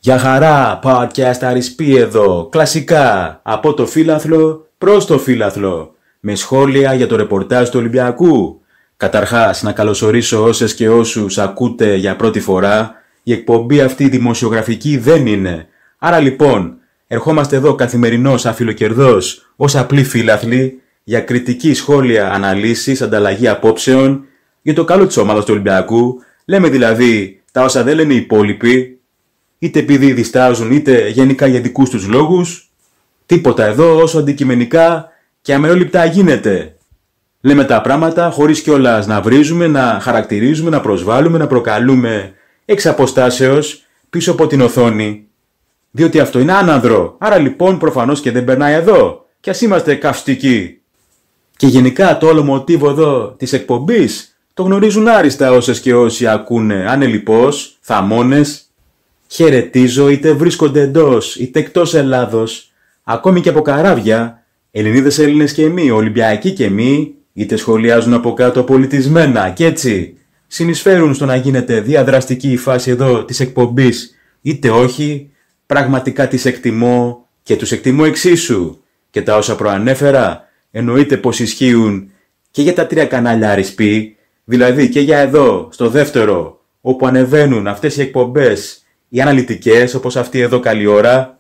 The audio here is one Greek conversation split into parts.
Για χαρά, podcast αρισπή εδώ, κλασικά, από το φύλαθλο προς το φύλαθλο, με σχόλια για το ρεπορτάζ του Ολυμπιακού. Καταρχάς, να καλωσορίσω όσες και όσους ακούτε για πρώτη φορά, η εκπομπή αυτή δημοσιογραφική δεν είναι. Άρα λοιπόν, ερχόμαστε εδώ καθημερινώς αφιλοκερδός, ως απλοί φύλαθλοι, για κριτική, σχόλια, αναλύσεις, ανταλλαγή απόψεων, για το καλό της ομάδας του Ολυμπιακού. Λέμε δηλαδή τα όσα δεν λένε οι υπόλοιποι, είτε επειδή διστάζουν είτε γενικά για δικούς τους λόγους. Τίποτα εδώ όσο αντικειμενικά και αμερόληπτα γίνεται. Λέμε τα πράγματα χωρίς κιόλας να βρίζουμε, να χαρακτηρίζουμε, να προσβάλλουμε, να προκαλούμε εξ αποστάσεως πίσω από την οθόνη. Διότι αυτό είναι άνανδρο, άρα λοιπόν προφανώς και δεν περνάει εδώ, κι ας είμαστε καυστικοί. Και γενικά το όλο μοτίβο εδώ της εκπομπής το γνωρίζουν άριστα όσες και όσοι ακούνε ανελιπώς, θαμώνες. Χαιρετίζω είτε βρίσκονται εντός είτε εκτός Ελλάδος, ακόμη και από καράβια, Ελληνίδες, Έλληνες και εμείς, Ολυμπιακοί και εμείς, είτε σχολιάζουν από κάτω πολιτισμένα και έτσι συνεισφέρουν στο να γίνεται διαδραστική η φάση εδώ της εκπομπής, είτε όχι, πραγματικά τις εκτιμώ και τους εκτιμώ εξίσου. Και τα όσα προανέφερα εννοείται πως ισχύουν και για τα 3 κανάλια αρισπή, δηλαδή και για εδώ, στο δεύτερο, όπου ανεβαίνουν αυτές οι εκπομπές, οι αναλυτικές, όπως αυτή εδώ καλή ώρα,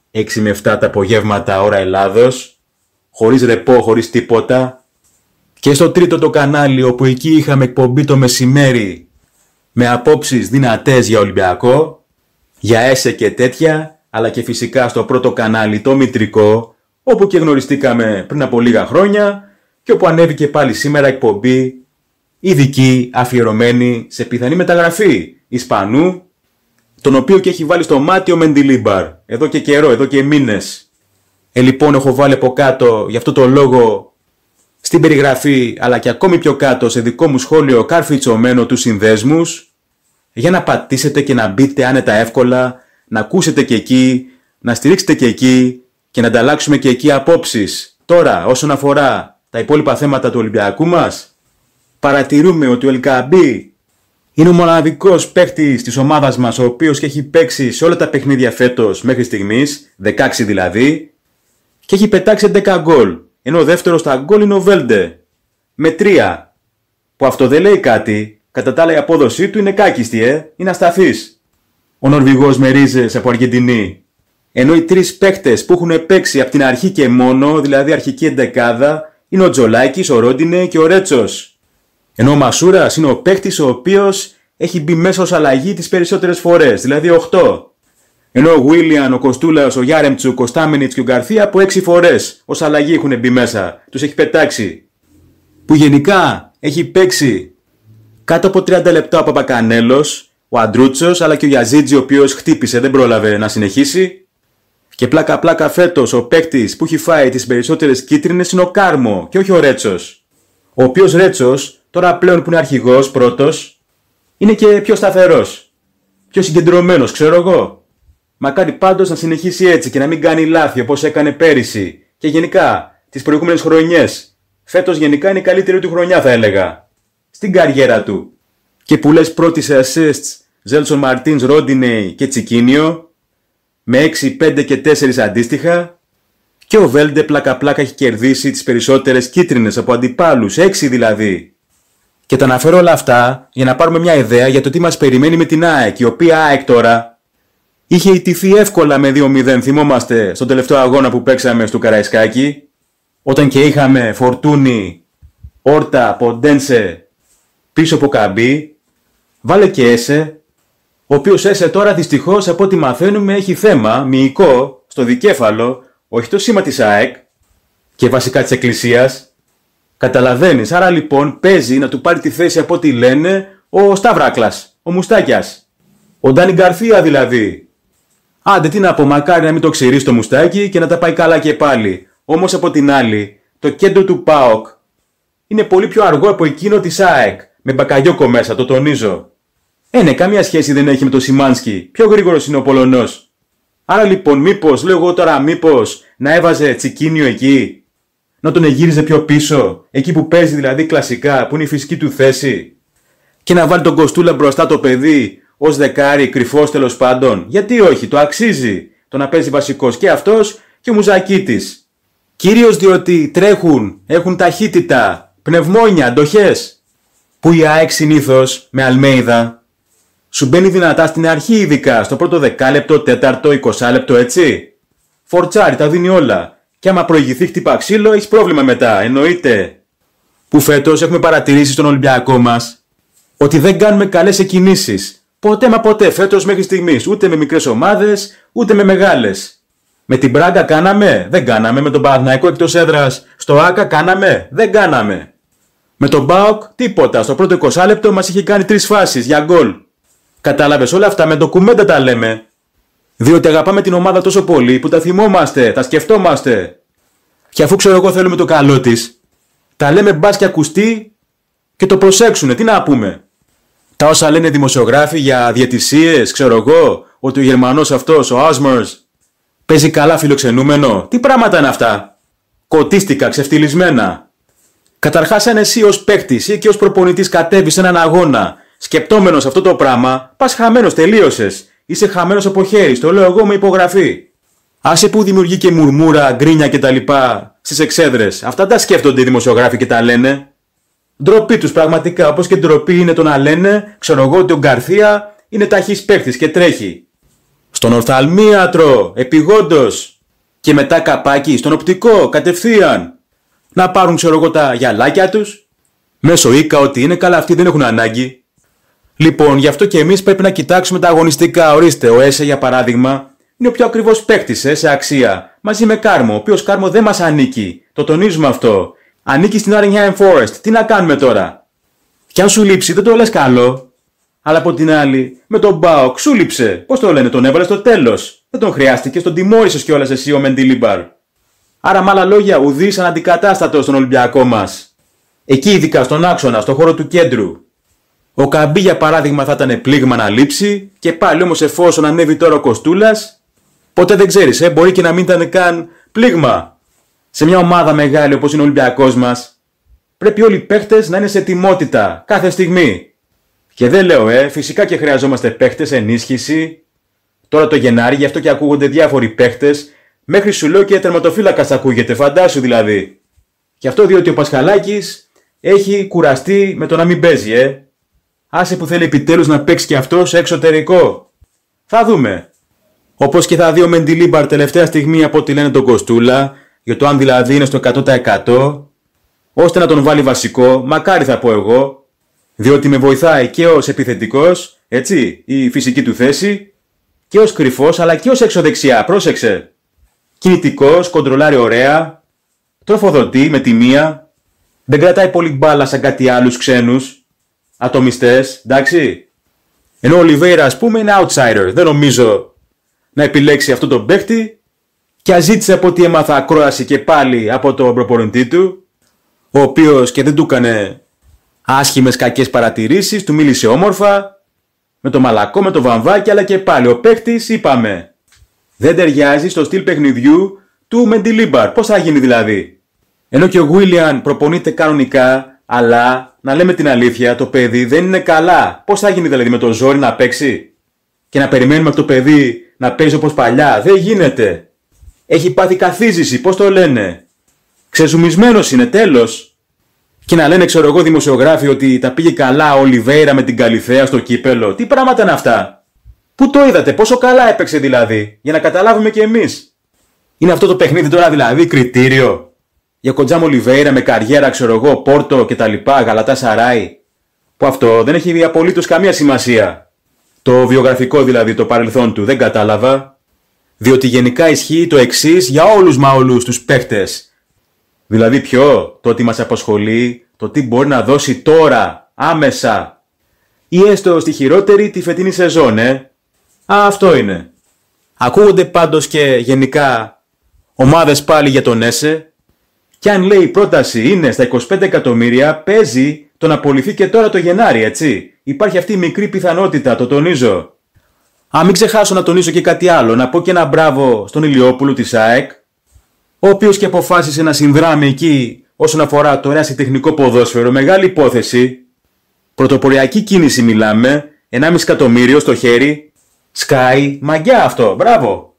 6 με 7 τα απογεύματα ώρα Ελλάδος, χωρίς ρεπό, χωρίς τίποτα. Και στο τρίτο το κανάλι, όπου εκεί είχαμε εκπομπή το μεσημέρι, με απόψεις δυνατές για Ολυμπιακό, για ΕΣΕ και τέτοια, αλλά και φυσικά στο πρώτο κανάλι το μητρικό, όπου και γνωριστήκαμε πριν από λίγα χρόνια και όπου ανέβηκε πάλι σήμερα εκπομπή ειδική αφιερωμένη σε πιθανή μεταγραφή Ισπανού, τον οποίο και έχει βάλει στο μάτι ο Μεντιλίμπαρ, εδώ και καιρό, εδώ και μήνες. Λοιπόν έχω βάλει από κάτω γι' αυτό το λόγο στην περιγραφή, αλλά και ακόμη πιο κάτω σε δικό μου σχόλιο καρφιτσωμένο τους συνδέσμους, για να πατήσετε και να μπείτε άνετα εύκολα, να ακούσετε και εκεί, να στηρίξετε και εκεί και να ανταλλάξουμε και εκεί απόψεις. Τώρα όσον αφορά τα υπόλοιπα θέματα του Ολυμπιακού μας, παρατηρούμε ότι ο Ελκαμπή είναι ο μοναδικός παίκτης της ομάδας μας, ο οποίος και έχει παίξει σε όλα τα παιχνίδια φέτος μέχρι στιγμής, 16 δηλαδή, και έχει πετάξει 11 γκολ, ενώ ο δεύτερος στα γκολ είναι ο Βέλντε, με 3, που αυτό δεν λέει κάτι, κατά τα άλλα η απόδοσή του είναι κάκιστη, είναι ασταθής. Ο Νορβηγός με ρίζες από Αργεντινή, ενώ οι 3 παίκτες που έχουν παίξει από την αρχή και μόνο, δηλαδή αρχική εντεκάδα, είναι ο Τζολάκης, ο Ρόντινε και ο Ρέτσος. Ενώ ο Μασούρας είναι ο παίκτης ο οποίος έχει μπει μέσα ως αλλαγή τις περισσότερες φορές, δηλαδή 8. Ενώ ο Γουίλιαν, ο Κοστούλας, ο Γιάρεμτσουκ, ο Στάμενιτς και ο Γκαρθία από 6 φορές ως αλλαγή έχουν μπει μέσα, τους έχει πετάξει. Που γενικά έχει παίξει κάτω από 30 λεπτά ο Παπακανέλος, ο Αντρούτσος, αλλά και ο Γιαζίτζη, ο οποίος χτύπησε, δεν πρόλαβε να συνεχίσει. Και πλάκα φέτος ο παίκτης που έχει φάει τις περισσότερες κίτρινες είναι ο Κάρμο και όχι ο Ρέτσος. Ο οποίος Ρέτσος, τώρα πλέον που είναι αρχηγός πρώτος, είναι και πιο σταθερός, πιο συγκεντρωμένος, ξέρω εγώ. Μακάρι πάντως να συνεχίσει έτσι και να μην κάνει λάθη όπως έκανε πέρυσι και γενικά τις προηγούμενες χρονιές. Φέτος γενικά είναι η καλύτερη του χρονιά θα έλεγα, στην καριέρα του. Και που λες πρώτη σε assists, Ζέλσον Μαρτίνς, Ρόντινεϊ και Τσικίνιο, με 6, 5 και 4 αντίστοιχα. Και ο Βέλντε πλάκα έχει κερδίσει τις περισσότερες κίτρινες από αντιπάλους, 6 δηλαδή. Και τα αναφέρω όλα αυτά για να πάρουμε μια ιδέα για το τι μας περιμένει με την ΑΕΚ, η οποία ΑΕΚ τώρα είχε ιτηθεί εύκολα με 2-0, θυμόμαστε, στον τελευταίο αγώνα που παίξαμε στο Καραϊσκάκι, όταν και είχαμε Φορτούνι, Όρτα, Ποντένσε πίσω από Καμπή, βάλε και Έσε, ο οποίος Έσε τώρα δυστυχώς από ό,τι μαθαίνουμε έχει θέμα μυϊκό στο δικέφαλο, όχι το σήμα της ΑΕΚ και βασικά της Εκκλησίας. Καταλαβαίνεις, άρα λοιπόν παίζει να του πάρει τη θέση από ό,τι λένε ο Σταυράκλας, ο Μουστάκιας. Ο Ντάνι Γκαρθία δηλαδή. Άντε τι να πω, μακάρι να μην το ξηρίσει το Μουστάκι και να τα πάει καλά και πάλι. Όμως από την άλλη, το κέντρο του ΠΑΟΚ είναι πολύ πιο αργό από εκείνο της ΑΕΚ, με Μπακαγιόκο μέσα, το τονίζω. Ναι, καμία σχέση δεν έχει με το Σιμάνσκι, πιο γρήγορος είναι ο Πολωνός. Άρα λοιπόν μήπως, λέω εγώ τώρα μήπως, να έβαζε Τσικίνιο εκεί, να τον εγύριζε πιο πίσω, εκεί που παίζει δηλαδή κλασικά, που είναι η φυσική του θέση, και να βάλει τον Κοστούλα μπροστά το παιδί, ως δεκάρι, κρυφός τέλος πάντων. Γιατί όχι, το αξίζει το να παίζει βασικός και αυτός και ο Μουζακίτης. Κυρίως διότι τρέχουν, έχουν ταχύτητα, πνευμόνια, αντοχές. Που η ΑΕΚ συνήθως με Αλμέιδα σου μπαίνει δυνατά στην αρχή, ειδικά στο πρώτο δεκάλεπτο, τέταρτο, 20 λεπτό, έτσι. Φορτσάρι, τα δίνει όλα. Και άμα προηγηθεί χτυπά ξύλο, έχεις πρόβλημα μετά, εννοείται. Που φέτος έχουμε παρατηρήσει στον Ολυμπιακό μας ότι δεν κάνουμε καλές εκκινήσεις. Ποτέ μα ποτέ φέτος μέχρι στιγμής, ούτε με μικρές ομάδες, ούτε με μεγάλες. Με την Μπράγκα κάναμε, δεν κάναμε. Με τον Παναθηναϊκό εκτός έδρας στο ΆΚΑ κάναμε, δεν κάναμε. Με τον ΠΑΟΚ τίποτα. Στο πρώτο 20 λεπτό μας είχε κάνει 3 φάσεις για γκολ. Κατάλαβες, όλα αυτά με ντοκουμέντα τα λέμε. Διότι αγαπάμε την ομάδα τόσο πολύ που τα θυμόμαστε, τα σκεφτόμαστε. Και αφού ξέρω εγώ θέλουμε το καλό της, τα λέμε μπας και ακουστεί και το προσέξουνε. Τι να πούμε. Τα όσα λένε δημοσιογράφοι για διαιτησίες, ξέρω εγώ, ότι ο Γερμανός αυτός, ο Άσμερς, παίζει καλά φιλοξενούμενο. Τι πράγματα είναι αυτά. Κωτίστηκα, ξεφτυλισμένα. Καταρχάς, αν εσύ ως παίκτης ή και ως προπονητής κατέβεις σε έναν αγώνα, σκεπτόμενος αυτό το πράγμα, πας χαμένος, τελείωσες. Είσαι χαμένος από χέρι, το λέω εγώ με υπογραφή. Άσε που δημιουργεί και μουρμούρα, γκρίνια κτλ. Στις εξέδρες. Αυτά τα σκέφτονται οι δημοσιογράφοι και τα λένε. Ντροπή τους πραγματικά, όπως και ντροπή είναι το να λένε, ξέρω εγώ, ότι ο Γκαρθία είναι ταχύς παίκτης και τρέχει. Στον οφθαλμίατρο, επιγόντως. Και μετά καπάκι, στον οπτικό, κατευθείαν. Να πάρουν, ξέρω εγώ, τα γυαλάκια τους. Μέσω οίκα, ότι είναι καλά, αυτοί δεν έχουν ανάγκη. Λοιπόν, γι' αυτό και εμείς πρέπει να κοιτάξουμε τα αγωνιστικά. Ορίστε, ο Έσε για παράδειγμα είναι ο πιο ακριβώς παίκτης σε αξία. Μαζί με Κάρμο, ο οποίος Κάρμο δεν μας ανήκει. Το τονίζουμε αυτό. Ανήκει στην Nottingham Forest. Τι να κάνουμε τώρα. Κι αν σου λείψει, δεν το λες καλό. Αλλά από την άλλη, με τον Μπάοκ σου λείψε. Πώς το λένε, τον έβαλε στο τέλος. Δεν τον χρειάστηκε, τον τιμώρησες κιόλας εσύ ο Μεντιλίμπαρ. Άρα, με άλλα λόγια, ουδής αναντικατάστατος στον Ολυμπιακό μας. Εκεί, ειδικά στον άξονα, στον χώρο του κέντρου. Ο Καμπί για παράδειγμα θα ήταν πλήγμα να λείψει, και πάλι όμως εφόσον ανέβει τώρα ο Κοστούλας, ποτέ δεν ξέρεις, μπορεί και να μην ήταν καν πλήγμα. Σε μια ομάδα μεγάλη όπως είναι ο Ολυμπιακός μας, πρέπει όλοι οι παίχτες να είναι σε ετοιμότητα κάθε στιγμή. Και δεν λέω, φυσικά και χρειαζόμαστε παίχτες, ενίσχυση. Τώρα το Γενάρη, γι' αυτό και ακούγονται διάφοροι παίχτες, μέχρι σου λέω και τερματοφύλακας ακούγεται, φαντάσου δηλαδή. Γι' αυτό διότι ο Πασχαλάκης έχει κουραστεί με το να μην παίζει, Άσε που θέλει επιτέλους να παίξει και αυτό σε εξωτερικό. Θα δούμε. Όπως και θα δει ο Μεντιλίμπαρ τελευταία στιγμή από ό,τι λένε τον Κοστούλα, για το αν δηλαδή είναι στο 100%, ώστε να τον βάλει βασικό, μακάρι θα πω εγώ, διότι με βοηθάει και ως επιθετικός, έτσι, η φυσική του θέση, και ως κρυφός αλλά και ως εξωδεξιά, πρόσεξε. Κινητικός, κοντρολάρει ωραία, τροφοδοτεί με τη μία, δεν κρατάει πολύ μπάλα σαν κάτι άλλους ξένους, ατομιστές, εντάξει. Ενώ ο Ολιβέιρα, ας πούμε, είναι outsider, δεν νομίζω να επιλέξει αυτό τον παίχτη, και αζήτησε από ό,τι έμαθα ακρόαση και πάλι από τον προπονητή του, ο οποίος και δεν του έκανε άσχημες κακές παρατηρήσεις, του μίλησε όμορφα, με το μαλακό, με το βαμβάκι, αλλά και πάλι ο παίχτης, είπαμε, δεν ταιριάζει στο στυλ παιχνιδιού του Μεντιλίμπαρ. Πώς θα γίνει δηλαδή. Ενώ και ο Γουίλιαν προπονείται κανονικά, αλλά να λέμε την αλήθεια, το παιδί δεν είναι καλά. Πώς θα γίνει δηλαδή με το ζόρι να παίξει και να περιμένουμε από το παιδί να παίζει όπως παλιά. Δεν γίνεται. Έχει πάθει καθίζηση, πώς το λένε. Ξεζουμισμένος είναι, τέλος. Και να λένε, ξέρω εγώ, δημοσιογράφοι ότι τα πήγε καλά ο Ολιβέιρα με την Καλιθέα στο κύπελο. Τι πράγματα είναι αυτά. Πού το είδατε, πόσο καλά έπαιξε δηλαδή, για να καταλάβουμε κι εμείς. Είναι αυτό το παιχνίδι τώρα δηλαδή κριτήριο για Κοντζάμ Ολιβέιρα με καριέρα, ξέρω εγώ, Πόρτο κτλ. Γαλατά Σαράι. Που αυτό δεν έχει απολύτως καμία σημασία. Το βιογραφικό δηλαδή, το παρελθόν του, δεν κατάλαβα. Διότι γενικά ισχύει το εξής για όλους μα όλους τους παίχτες. Δηλαδή ποιο, το ότι μας απασχολεί, το τι μπορεί να δώσει τώρα, άμεσα. Ή έστω στη χειρότερη τη φετινή σεζόν, αυτό είναι. Ακούγονται πάντως και γενικά ομάδες πάλι για τον Έσε. Και αν λέει η πρόταση είναι στα 25 εκατομμύρια, παίζει το να απολυθεί και τώρα το Γενάρη, έτσι. Υπάρχει αυτή η μικρή πιθανότητα, το τονίζω. Μην ξεχάσω να τονίσω και κάτι άλλο, να πω και ένα μπράβο στον Ηλιόπουλο της ΑΕΚ, ο οποίος και αποφάσισε να συνδράμει εκεί όσον αφορά το ερασιτεχνικό ποδόσφαιρο, μεγάλη υπόθεση, πρωτοποριακή κίνηση μιλάμε, 1,5 εκατομμύριο στο χέρι. Σκάει, μαγιά αυτό, μπράβο.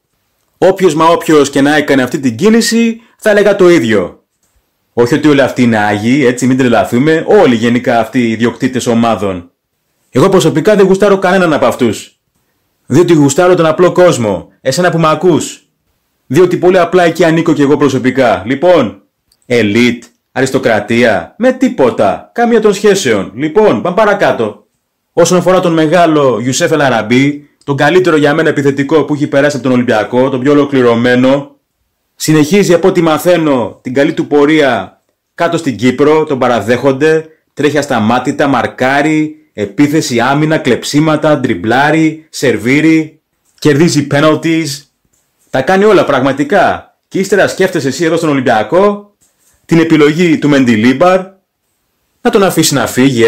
Όποιος και να έκανε αυτή την κίνηση θα έλεγα το ίδιο. Όχι ότι όλοι αυτοί είναι άγιοι, έτσι μην τρελαθούμε, όλοι γενικά αυτοί οι ιδιοκτήτες ομάδων. Εγώ προσωπικά δεν γουστάρω κανέναν από αυτούς. Διότι γουστάρω τον απλό κόσμο, εσένα που μ' ακούς. Διότι πολύ απλά εκεί ανήκω κι εγώ προσωπικά. Λοιπόν, ελίτ, αριστοκρατία, με τίποτα, καμία των σχέσεων. Λοιπόν, πάμε παρακάτω. Όσον αφορά τον μεγάλο Ιουσέφ El Arabi, τον καλύτερο για μένα επιθετικό που έχει περάσει από τον Ολυμπιακό, τον πιο ολοκληρωμένο, συνεχίζει από ό,τι μαθαίνω την καλή του πορεία κάτω στην Κύπρο, τον παραδέχονται, τρέχει ασταμάτητα, μαρκάρει, επίθεση, άμυνα, κλεψίματα, ντριμπλάρει, σερβίρει, κερδίζει penalties. Τα κάνει όλα πραγματικά. Και ύστερα σκέφτεσαι εσύ εδώ στον Ολυμπιακό την επιλογή του Μεντιλίμπαρ να τον αφήσει να φύγει,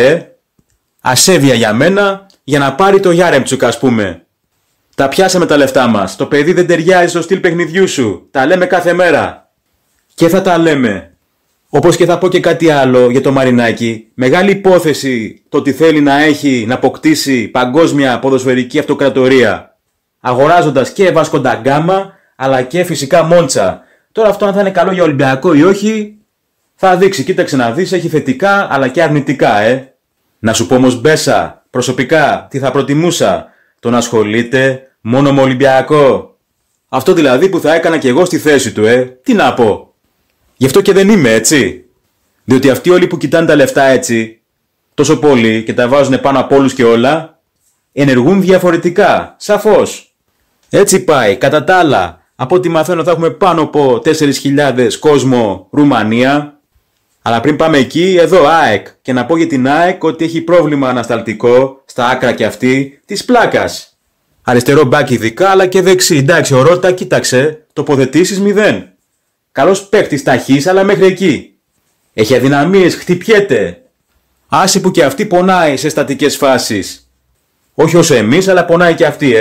ασέβεια για μένα, για να πάρει το Γιάρεμτσουκ, ας πούμε. Τα πιάσαμε τα λεφτά μας. Το παιδί δεν ταιριάζει στο στυλ παιχνιδιού σου. Τα λέμε κάθε μέρα. Και θα τα λέμε. Όπως και θα πω και κάτι άλλο για το Μαρινάκι. Μεγάλη υπόθεση το ότι θέλει να αποκτήσει παγκόσμια ποδοσφαιρική αυτοκρατορία. Αγοράζοντας και Βάσκο ντα Γκάμα, αλλά και φυσικά Μόντσα. Τώρα αυτό αν θα είναι καλό για Ολυμπιακό ή όχι, θα δείξει. Κοίταξε να δεις, έχει θετικά αλλά και αρνητικά, Να σου πω όμως Μπέσα, προσωπικά, τι θα προτιμούσα. Το να ασχολείται μόνο με Ολυμπιακό. Αυτό δηλαδή που θα έκανα και εγώ στη θέση του, Τι να πω. Γι' αυτό και δεν είμαι έτσι. Διότι αυτοί όλοι που κοιτάνε τα λεφτά έτσι, τόσο πολύ και τα βάζουν πάνω από όλους και όλα, ενεργούν διαφορετικά, σαφώς. Έτσι πάει. Κατά τα άλλα, από ό,τι μαθαίνω θα έχουμε πάνω από 4.000 κόσμο Ρουμανία. Αλλά πριν πάμε εκεί, εδώ ΑΕΚ. Και να πω για την ΑΕΚ ότι έχει πρόβλημα ανασταλτικό, στα άκρα κι αυτή, της πλάκας. Αριστερό μπακ ειδικά, αλλά και δεξί. Εντάξει, ο Ρώτα, κοίταξε, τοποθετήσεις 0. Καλός παίκτης ταχύς, αλλά μέχρι εκεί. Έχει αδυναμίες, χτυπιέται. Άσε που και αυτή πονάει σε στατικές φάσεις. Όχι όσο εμείς, αλλά πονάει και αυτή,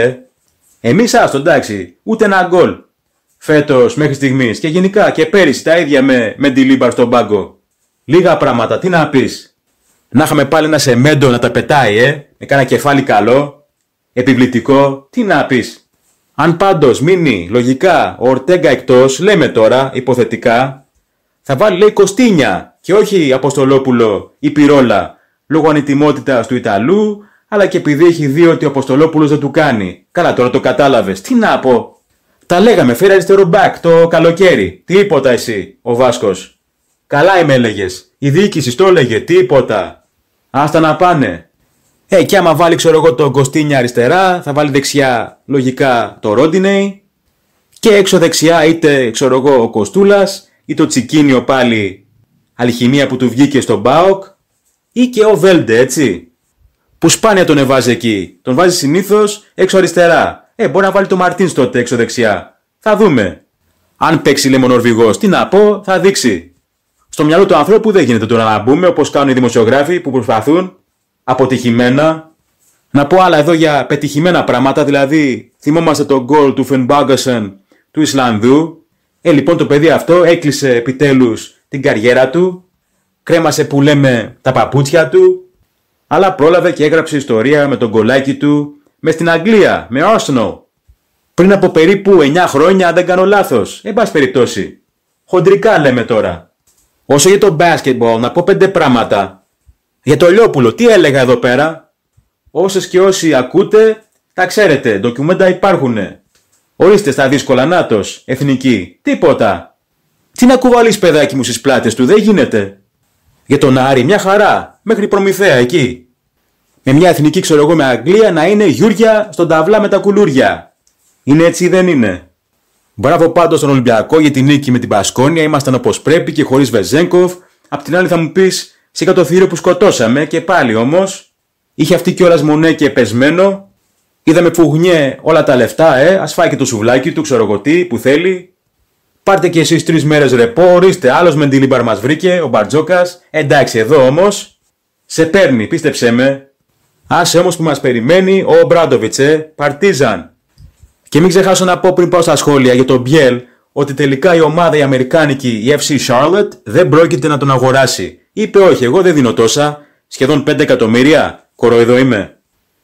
Εμείς άστο, εντάξει, ούτε ένα γκολ. Φέτος μέχρι στιγμής και γενικά και πέρυσι τα ίδια με Μεντιλίμπαρ στον πάγκο. Λίγα πράγματα, τι να πεις. Να είχαμε πάλι ένα Σεμέντο να τα πετάει, με κάνα κεφάλι καλό, επιβλητικό, τι να πεις. Αν πάντως μείνει λογικά ο Ορτέγκα εκτός, λέμε τώρα, υποθετικά, θα βάλει λέει Κωστίνια και όχι Αποστολόπουλο ή Πυρόλα, λόγω ανετοιμότητας του Ιταλού, αλλά και επειδή έχει δει ότι ο Αποστολόπουλος δεν του κάνει. Καλά τώρα το κατάλαβες, τι να πω. Τα λέγαμε, φέρε αριστερό μπακ το καλοκαίρι, τίποτα εσύ, ο Βάσκος. Καλά είμαι έλεγες, η διοίκηση το έλεγε, τίποτα. Άστα να πάνε. Και άμα βάλει ξέρω εγώ το Κωστίνια αριστερά, θα βάλει δεξιά λογικά το Ρόντινεϊ και έξω δεξιά είτε ξέρω εγώ ο Κοστούλας ή το Τσικίνιο πάλι αλχημία που του βγήκε στον ΠΑΟΚ ή και ο Βέλντε, έτσι. Που σπάνια τον εβάζει εκεί, τον βάζει συνήθως έξω αριστερά. Μπορεί να βάλει το Μαρτίνς τότε έξω δεξιά. Θα δούμε. Αν παίξει λέμε ο Νορβηγός, τι να πω, θα δείξει. Στο μυαλό του ανθρώπου δεν γίνεται τώρα να μπούμε όπως κάνουν οι δημοσιογράφοι που προσπαθούν αποτυχημένα. Να πω άλλα εδώ για πετυχημένα πράγματα, δηλαδή θυμόμαστε τον γκολ του Φενμπάγκασεν του Ισλανδού. Λοιπόν το παιδί αυτό έκλεισε επιτέλους την καριέρα του, κρέμασε που λέμε τα παπούτσια του, αλλά πρόλαβε και έγραψε ιστορία με τον γκολάκι του μες στην Αγγλία, με Arsenal. Πριν από περίπου 9 χρόνια, αν δεν κάνω λάθος, εν πάση περιπτώσει. Χοντρικά λέμε τώρα. Όσο για το basketball, να πω 5 πράγματα. Για το Λιόπουλο, τι έλεγα εδώ πέρα. Όσες και όσοι ακούτε, τα ξέρετε, ντοκιουμέντα υπάρχουνε. Ορίστε στα δύσκολα, νάτος, εθνική, τίποτα. Τι να κουβαλείς παιδάκι μου στις πλάτες του, δεν γίνεται. Για τον Άρη, μια χαρά, μέχρι Προμηθέα εκεί. Με μια εθνική ξέρω εγώ με Αγγλία να είναι Γιούρια στον ταυλά με τα κουλούρια. Είναι έτσι ή δεν είναι. Μπράβο πάντως στον Ολυμπιακό για την νίκη με την Μπασκόνια, ήμασταν όπως πρέπει και χωρίς Βεζέγκοφ. Απ' την άλλη θα μου πεις, σε κατοθύριο που σκοτώσαμε και πάλι όμως. Είχε αυτή κιόλας Μονέ και πεσμένο. Είδαμε Φουγνιέ όλα τα λεφτά, ας φάει και το σουβλάκι του, ξέρω εγώ τι, που θέλει. Πάρτε και εσείς 3 μέρες ρεπό, ορίστε, άλλος Μεντιλίμπαρ μας βρήκε, ο Μπαρτζόκας. Εντάξει, εδώ όμως, σε παίρνει, πίστεψέ με. Άσε όμως που μας περιμένει ο Ομπράντοβιτς, Παρτίζαν. Και μην ξεχάσω να πω πριν πάω στα σχόλια για τον Μπιέλ, ότι τελικά η ομάδα η αμερικάνικη, η FC Charlotte, δεν πρόκειται να τον αγοράσει. Είπε όχι, εγώ δεν δίνω τόσα, σχεδόν 5 εκατομμύρια, κοροϊδό είμαι.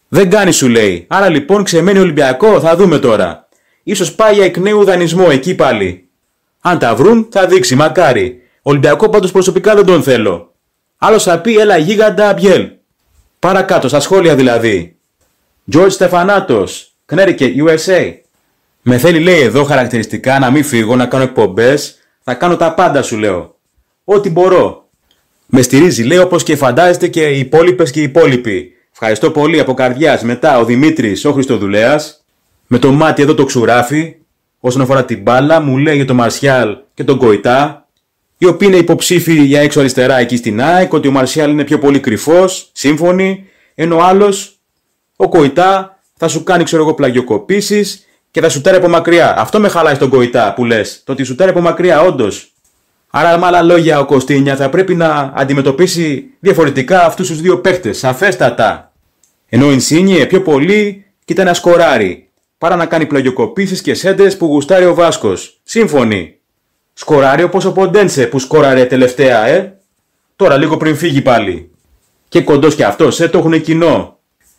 Δεν κάνει, σου λέει. Άρα λοιπόν ξεμένει Ολυμπιακό, θα δούμε τώρα. Ίσως πάει για εκ νέου δανεισμό εκεί πάλι. Αν τα βρουν, θα δείξει, μακάρι. Ολυμπιακό πάντως προσωπικά δεν τον θέλω. Άλλος θα πει, έλα γίγαντα Μπιέλ. Παρακάτω, στα σχόλια δηλαδή. George Στεφανάτος, Connecticut, USA. Με θέλει, λέει, εδώ χαρακτηριστικά να μην φύγω, να κάνω εκπομπές. Θα κάνω τα πάντα, σου λέω. Ό,τι μπορώ. Με στηρίζει, λέει, όπως και φαντάζεστε και οι υπόλοιπες και οι υπόλοιποι. Ευχαριστώ πολύ από καρδιάς. Μετά ο Δημήτρης, ο Χριστοδουλέας. Με το μάτι εδώ το ξουράφι. Όσον αφορά την μπάλα, μου λέει για τον Μαρσιάλ και τον Κοϊτά. Οι οποίοι είναι υποψήφοι για έξω αριστερά εκεί στην ΑΕΚ. Ότι ο Μαρσιάλ είναι πιο πολύ κρυφός, σύμφωνοι. Ενώ ο άλλος, ο Κοϊτά, θα σου κάνει, ξέρω εγώ, πλαγιοκοπήσεις και θα σουτάρει από μακριά. Αυτό με χαλάει στον Κοϊτά που λες. Το ότι σουτάρει από μακριά, όντως. Άρα, με άλλα λόγια, ο Κωστίνια θα πρέπει να αντιμετωπίσει διαφορετικά αυτούς τους δύο παίχτες. Σαφέστατα. Ενώ ο Ινσίνιε πιο πολύ κοίτα να σκοράρει. Παρά να κάνει πλαγιοκοπήσεις και σέντρες που γουστάρει ο Βάσκος. Σύμφωνοι. Σκοράρει όπως ο Ποντένσε που σκόραρε τελευταία, Τώρα λίγο πριν φύγει πάλι. Και κοντός και αυτός, το έχουν κοινό.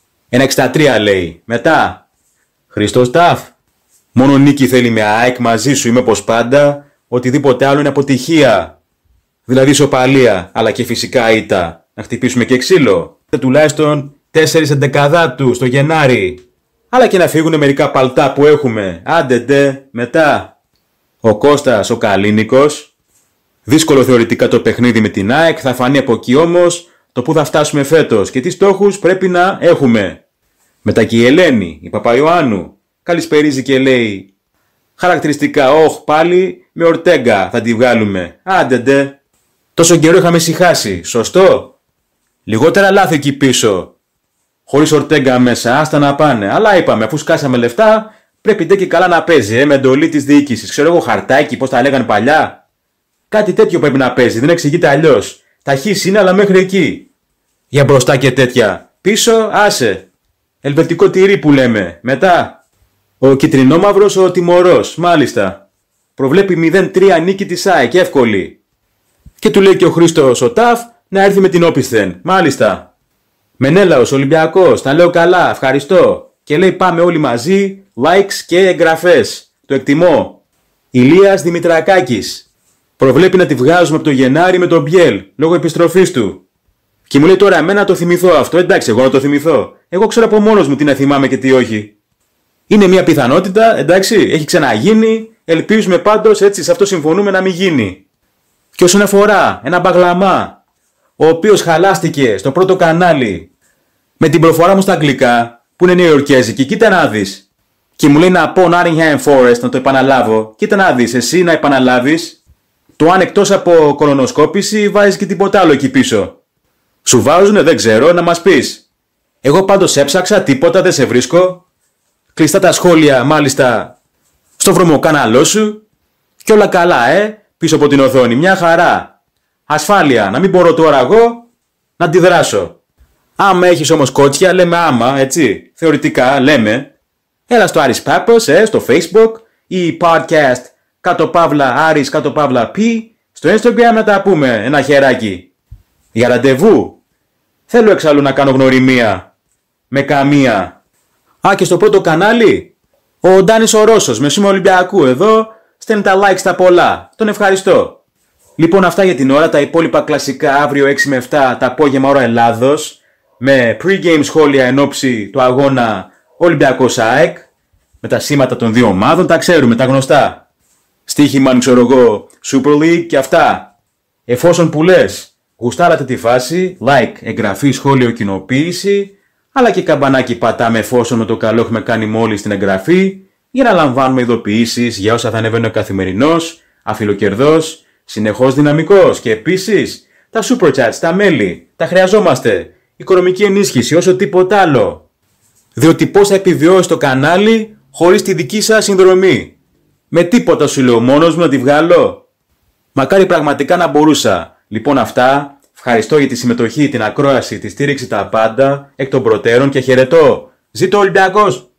1,63 λέει. Μετά. Χριστός Ταφ. Μόνο νίκη θέλει με ΑΕΚ, μαζί σου είμαι όπως πάντα. Οτιδήποτε άλλο είναι αποτυχία. Δηλαδή ισοπαλία, αλλά και φυσικά ήττα. Να χτυπήσουμε και ξύλο. Τουλάχιστον 4 εντεκαδάτου στο Γενάρη. Αλλά και να φύγουν μερικά παλτά που έχουμε. Άντε μετά. Ο Κώστας ο Καλίνικος. Δύσκολο θεωρητικά το παιχνίδι με την ΑΕΚ. Θα φανεί από εκεί όμως το που θα φτάσουμε φέτος και τι στόχους πρέπει να έχουμε. Μετά και η Ελένη, η Παπαϊωάννου. Καλησπερίζει και λέει χαρακτηριστικά, πάλι με Ορτέγκα θα τη βγάλουμε. Άντε. Τόσο καιρό είχαμε ησυχάσει. Σωστό. Λιγότερα λάθη εκεί πίσω. Χωρίς Ορτέγκα μέσα, άστα να πάνε. Αλλά είπαμε, αφού σκάσαμε λεφτά, πρέπει ντε και καλά να παίζει, με εντολή της διοίκησης. Ξέρω εγώ, χαρτάκι, πώς τα λέγανε παλιά. Κάτι τέτοιο πρέπει να παίζει, δεν εξηγείται αλλιώς. Ταχύς είναι, αλλά μέχρι εκεί. Για μπροστά και τέτοια. Πίσω, άσε. Ελβετικό τυρί που λέμε. Μετά. Ο κιτρινόμαυρος ο τιμωρός, μάλιστα. Προβλέπει 0-3 νίκη της ΑΕΚ, εύκολη. Και του λέει και ο Χρήστος ο Ταφ να έρθει με την όπισθεν, μάλιστα. Μενέλαος, Ολυμπιακός, τα λέω καλά, ευχαριστώ. Και λέει πάμε όλοι μαζί, likes και εγγραφές. Το εκτιμώ. Ηλίας Δημητρακάκης. Προβλέπει να τη βγάζουμε από το Γενάρη με τον Μπιέλ, λόγω επιστροφής του. Και μου λέει τώρα εμένα το θυμηθώ αυτό, εντάξει εγώ να το θυμηθώ. Εγώ ξέρω από μόνος μου τι να θυμάμαι και τι όχι. Είναι μια πιθανότητα, εντάξει, έχει ξαναγίνει, ελπίζουμε πάντως έτσι σε αυτό συμφωνούμε να μην γίνει. Και όσον αφορά ένα Μπαγλαμά, ο οποίος χαλάστηκε στο πρώτο κανάλι με την προφορά μου στα αγγλικά, που είναι νεοϊορκέζικη, κοίτα να δεις. Και μου λέει να πω Nottingham Forest, να το επαναλάβω. Κοίτα να δεις, εσύ να επαναλάβεις. Το αν εκτός από κολονοσκόπηση βάζεις και τίποτα άλλο εκεί πίσω. Σου βάζουνε, δεν ξέρω, να μας πεις. Εγώ πάντως έψαξα, τίποτα δεν σε βρίσκω. Κλειστά τα σχόλια, μάλιστα, στο βρωμοκάναλό σου. Και όλα καλά, πίσω από την οθόνη, μια χαρά. Ασφάλεια, να μην μπορώ τώρα εγώ να αντιδράσω. Άμα έχεις όμως κότσια, λέμε άμα, έτσι, θεωρητικά λέμε. Έλα στο Άρης Πάπος, στο Facebook ή podcast _Άρης _P στο Instagram να τα πούμε ένα χεράκι. Για ραντεβού. Θέλω εξάλλου να κάνω γνωριμία. Με καμία. Και στο πρώτο κανάλι, ο Ντάνης ο Ρώσος, μεσούμα Ολυμπιακού εδώ, στέλνει τα likes τα πολλά. Τον ευχαριστώ. Λοιπόν, αυτά για την ώρα. Τα υπόλοιπα κλασικά αύριο 6 με 7 τα απόγευμα ώρα Ελλάδος. Με pre-game σχόλια εν ώψη του αγώνα Ολυμπιακός ΑΕΚ. Με τα σήματα των δύο ομάδων, τα ξέρουμε, τα γνωστά. Στοίχημα, ξέρω εγώ, Super League και αυτά. Εφόσον που λες, γουστάρατε τη φάση, like, εγγραφή, σχόλιο, κοινοποίηση, αλλά και καμπανάκι πατάμε εφόσον με το καλό έχουμε κάνει μόλις την εγγραφή, για να λαμβάνουμε ειδοποιήσεις για όσα θα ανεβαίνουν καθημερινώς, αφιλοκερδός, συνεχώς δυναμικός και επίσης τα super chats, τα μέλη, τα χρειαζόμαστε, οικονομική ενίσχυση, όσο τίποτα άλλο. Διότι πώς θα επιβιώσει το κανάλι χωρίς τη δική σας συνδρομή. Με τίποτα σου λέω μόνος μου να τη βγάλω. Μακάρι πραγματικά να μπορούσα. Λοιπόν αυτά, ευχαριστώ για τη συμμετοχή, την ακρόαση, τη στήριξη, τα πάντα, εκ των προτέρων και χαιρετώ. Ζήτω ο Ολυμπιακός!